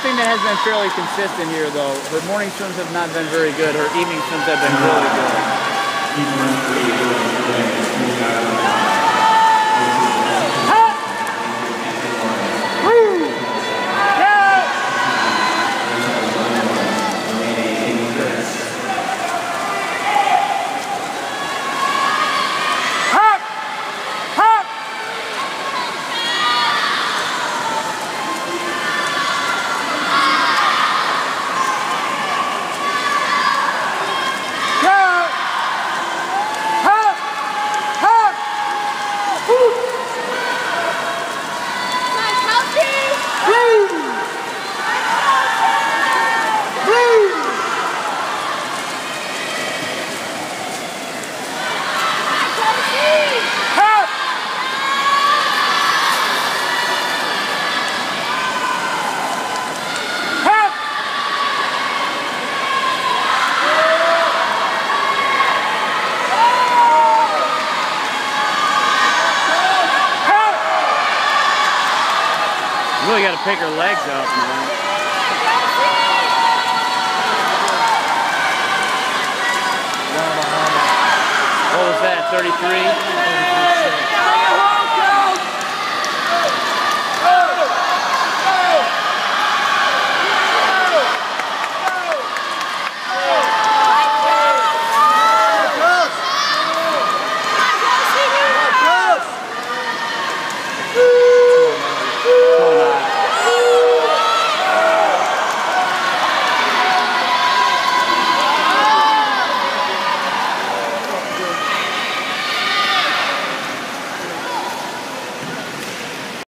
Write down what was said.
thing that has been fairly consistent here, though. Her morning swims have not been very good. Her evening swims have been really good. You really got to pick her legs up, man. What was that, 33?